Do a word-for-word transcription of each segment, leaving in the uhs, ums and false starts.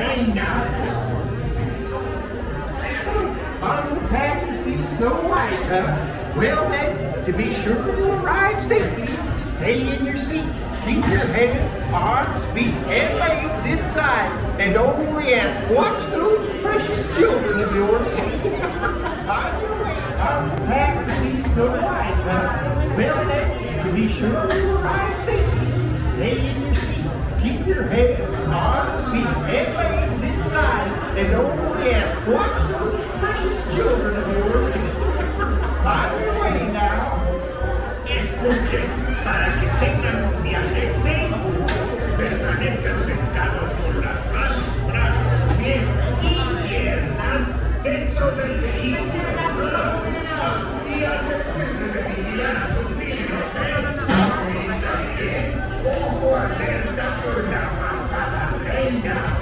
Unpack to see Snow White, huh? Well then, to be sure to arrive safely, stay in your seat. Keep your head, arms, feet, and legs inside. And oh yes, watch those precious children of yours. On your way, unpack to see Snow White, huh? Well then, to be sure to arrive safely, stay in your seat. Keep your head, arms, feet, and legs inside. And oh yes, watch those precious children of yours. On your way now. Escuchen, para que tengan un viaje seguro, permanezcan sentados con las manos, brazos, pies y piernas dentro del vehículo. Y asegúrense de vigilar a sus niños, ¿eh? Cuida bien, ojo alerta por la malvada reina.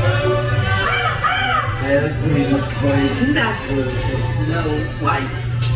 Poison apple for Snow White.